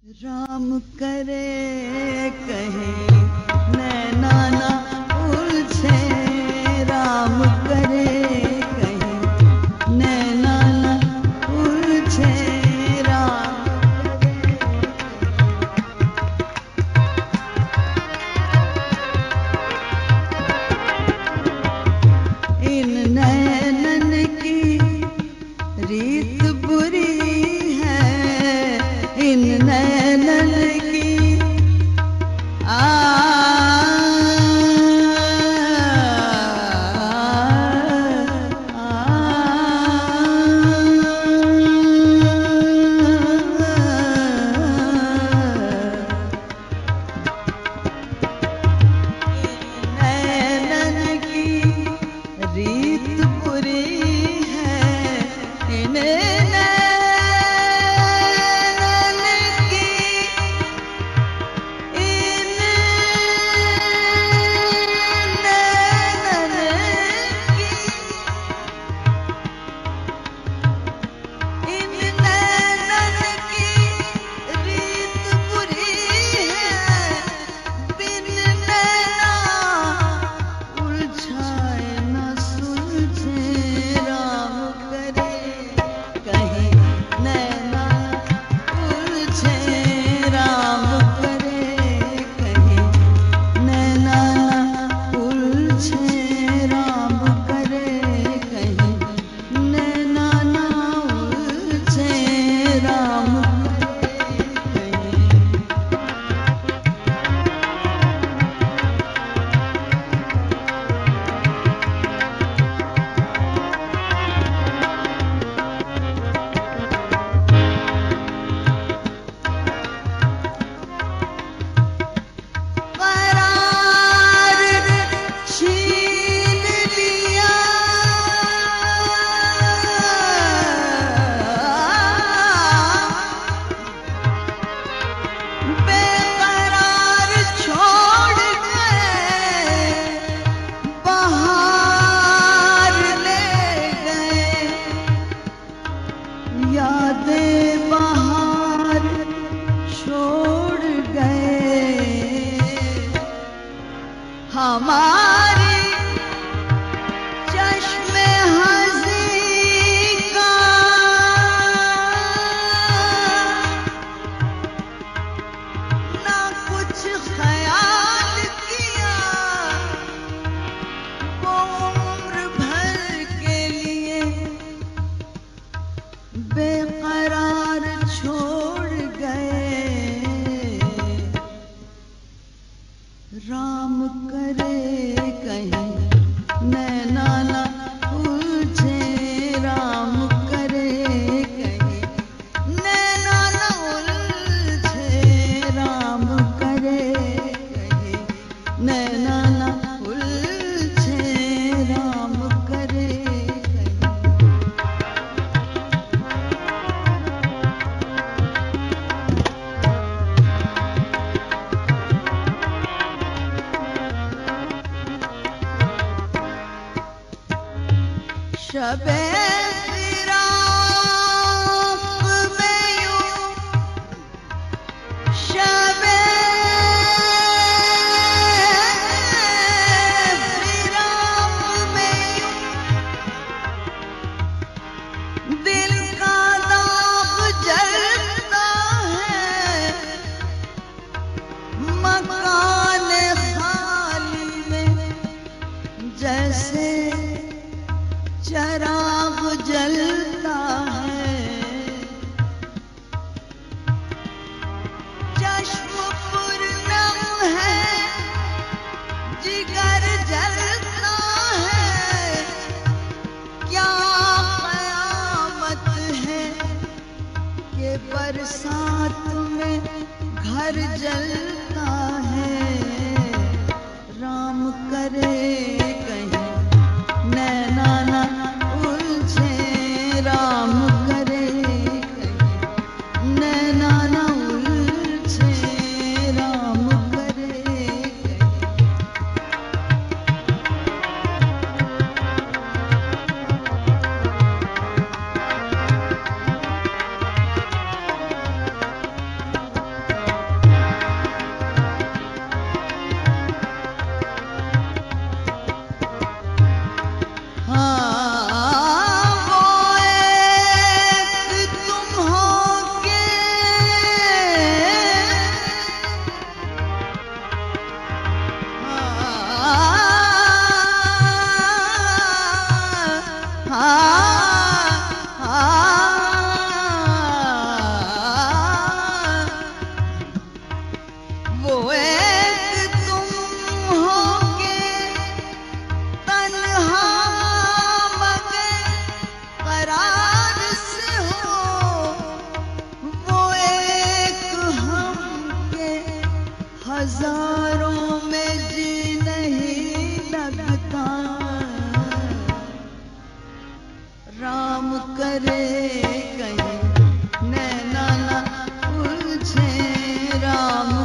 राम करे कहीं नैना ना उलझे, राम करे कहीं नैना ना उलझे, राम करे। इन नैनन की रीत बुरी है, इन नैनन की नैनन की रीत बुरी है, इन हमारी चश्मे हंसी का ना कुछ ख्याल किया, वो उम्र भर के लिए बेकरार छोड़ गए। राम करे कहीं नैना ना उलझे, राम करे कहीं नैना ना उलझे, राम करे कहीं नैना ना उलझे, राम करे कहीं। शबे फिराक में यूं, शबे फिराक में यूं, दिल का दाग जलता है, मकान खाली में जैसे चराग जलता है, चश्म पुरनम है, जिगर जलता है, क्या क़यामत है कि बरसात में घर जलता है। राम करे कहीं नैना ना उलझे, राम करे कहीं नैना ना उलझे, राम करे कहीं। हजारों में जी नहीं लगता, राम करे कहीं नैना ना उलझे, राम